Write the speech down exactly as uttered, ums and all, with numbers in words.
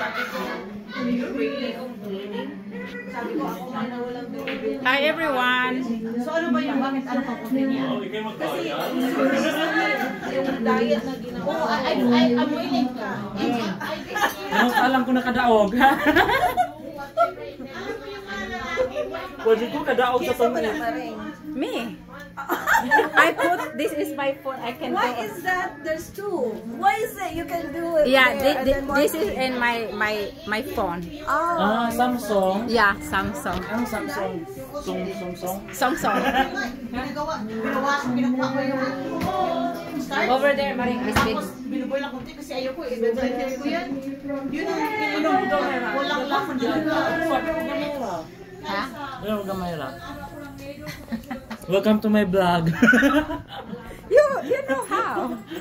Hi everyone. So ano ba yung bakit ano pa punta niya? Kasi yung diet na ginawa. Oh, I, I, I, I'm willing ka. Ano alam ko na kadaog. Pwede ko kadaog sa pamilya. Me. I put this is my phone. I can. Why do is that? There's two. Why is it you can do it? Yeah, there, thi- thi- and then this one is here? in my my my phone. Oh. Ah, Samsung. Yeah, Samsung. Anong Samsung? Sung sung sung. Samsung. Ginagawa, binawas, binukuha ko yung start. Over there, Maring is big. Tapos binuboy lang konti kasi ayoko eh. Bibigyan ko yan. Yun ang ininom ko. Walang lakad dyan. Ha? Ano gamay ra? Welcome to my vlog. You you know how?